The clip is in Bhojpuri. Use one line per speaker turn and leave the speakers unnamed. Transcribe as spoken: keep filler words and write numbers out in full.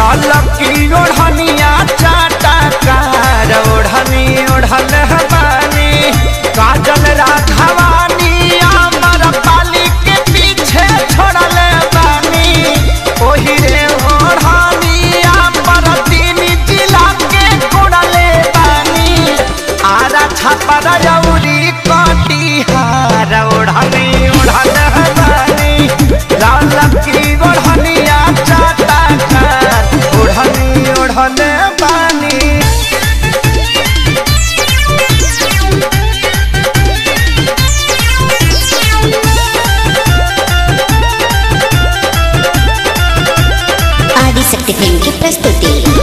लकी ओढ़निया चाटा कार ओढ़नी ओढ़ल बानी काजल राघवानी अमर पाली के पीछे छोड़ल बानी ओही रे ओढ़निया पर तीन जिला के कोड़ल बानी आरा छापर जौरी कटिहार ओढ़नी ओढ़ल बानी लकी ओढ़निया चाटा कार ओढ़नी ओढ़ल बानी
आदिशक्ति फिल्म की प्रस्तुति।